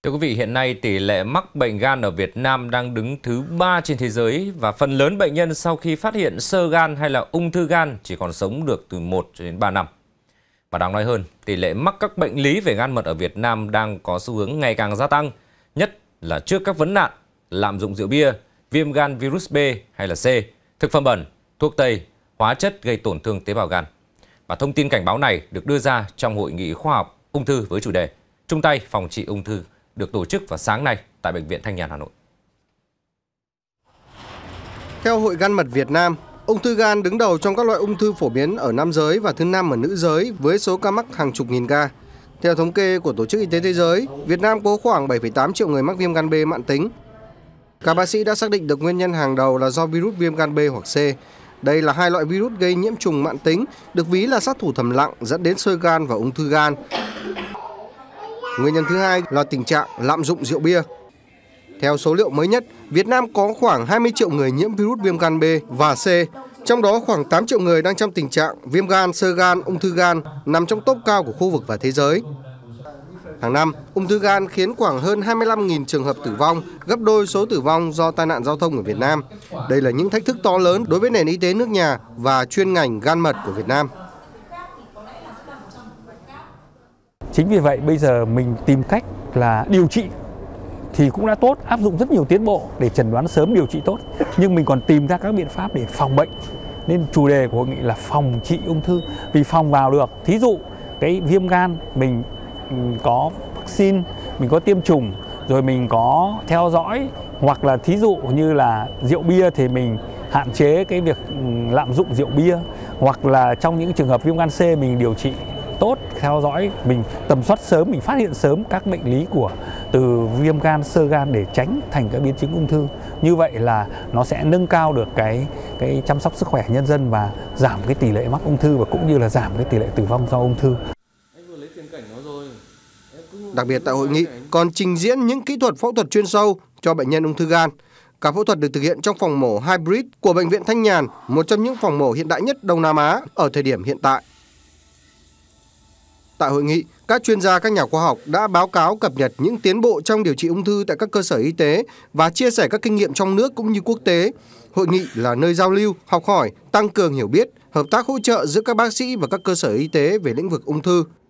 Thưa quý vị, hiện nay tỷ lệ mắc bệnh gan ở Việt Nam đang đứng thứ 3 trên thế giới và phần lớn bệnh nhân sau khi phát hiện xơ gan hay là ung thư gan chỉ còn sống được từ 1 đến 3 năm. Và đáng nói hơn, tỷ lệ mắc các bệnh lý về gan mật ở Việt Nam đang có xu hướng ngày càng gia tăng, nhất là trước các vấn nạn lạm dụng rượu bia, viêm gan virus B hay là C, thực phẩm bẩn, thuốc tây, hóa chất gây tổn thương tế bào gan. Và thông tin cảnh báo này được đưa ra trong hội nghị khoa học ung thư với chủ đề Chung tay phòng trị ung thư được tổ chức vào sáng nay tại Bệnh viện Thanh Nhàn, Hà Nội. Theo Hội Gan mật Việt Nam, ung thư gan đứng đầu trong các loại ung thư phổ biến ở nam giới và thứ 5 ở nữ giới với số ca mắc hàng chục nghìn ca. Theo thống kê của Tổ chức Y tế Thế giới, Việt Nam có khoảng 7,8 triệu người mắc viêm gan B mãn tính. Các bác sĩ đã xác định được nguyên nhân hàng đầu là do virus viêm gan B hoặc C. Đây là hai loại virus gây nhiễm trùng mãn tính, được ví là sát thủ thầm lặng dẫn đến xơ gan và ung thư gan. Nguyên nhân thứ hai là tình trạng lạm dụng rượu bia. Theo số liệu mới nhất, Việt Nam có khoảng 20 triệu người nhiễm virus viêm gan B và C, trong đó khoảng 8 triệu người đang trong tình trạng viêm gan, xơ gan, ung thư gan, nằm trong top cao của khu vực và thế giới. Hàng năm, ung thư gan khiến khoảng hơn 25.000 trường hợp tử vong, gấp đôi số tử vong do tai nạn giao thông ở Việt Nam. Đây là những thách thức to lớn đối với nền y tế nước nhà và chuyên ngành gan mật của Việt Nam. Chính vì vậy bây giờ mình tìm cách là điều trị thì cũng đã tốt, áp dụng rất nhiều tiến bộ để chẩn đoán sớm, điều trị tốt. Nhưng mình còn tìm ra các biện pháp để phòng bệnh. Nên chủ đề của hội nghị là phòng trị ung thư. Vì phòng vào được, thí dụ cái viêm gan mình có vaccine, mình có tiêm chủng, rồi mình có theo dõi. Hoặc là thí dụ như là rượu bia thì mình hạn chế cái việc lạm dụng rượu bia. Hoặc là trong những trường hợp viêm gan C mình điều trị tốt, theo dõi, mình tầm soát sớm, mình phát hiện sớm các bệnh lý từ viêm gan, xơ gan để tránh thành các biến chứng ung thư. Như vậy là nó sẽ nâng cao được cái chăm sóc sức khỏe nhân dân và giảm cái tỷ lệ mắc ung thư và cũng như là giảm cái tỷ lệ tử vong do ung thư. Đặc biệt tại hội nghị còn trình diễn những kỹ thuật phẫu thuật chuyên sâu cho bệnh nhân ung thư gan. Cả phẫu thuật được thực hiện trong phòng mổ hybrid của Bệnh viện Thanh Nhàn, một trong những phòng mổ hiện đại nhất Đông Nam Á ở thời điểm hiện tại. Tại hội nghị, các chuyên gia, các nhà khoa học đã báo cáo cập nhật những tiến bộ trong điều trị ung thư tại các cơ sở y tế và chia sẻ các kinh nghiệm trong nước cũng như quốc tế. Hội nghị là nơi giao lưu, học hỏi, tăng cường hiểu biết, hợp tác hỗ trợ giữa các bác sĩ và các cơ sở y tế về lĩnh vực ung thư.